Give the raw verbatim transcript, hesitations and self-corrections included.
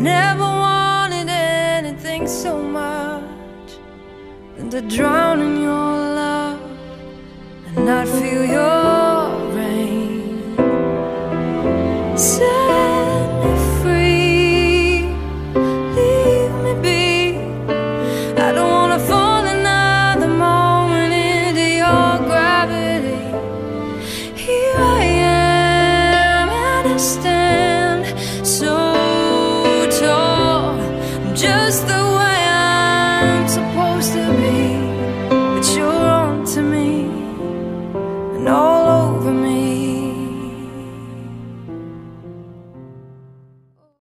never wanted anything so much than to drown in your love and not feel your